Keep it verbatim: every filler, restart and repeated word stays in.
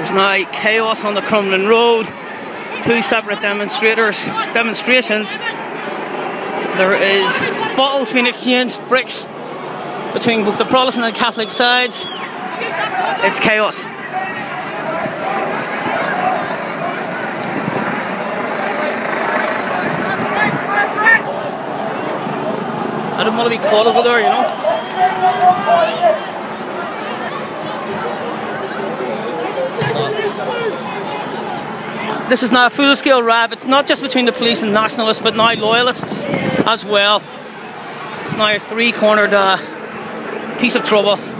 There's now chaos on the Crumlin Road. Two separate demonstrators, demonstrations. There is bottles being exchanged, bricks, between both the Protestant and Catholic sides. It's chaos. I don't want to be caught over there, you know. This is now a full-scale riot. It's not just between the police and nationalists, but now loyalists as well. It's now a three-cornered uh, piece of trouble.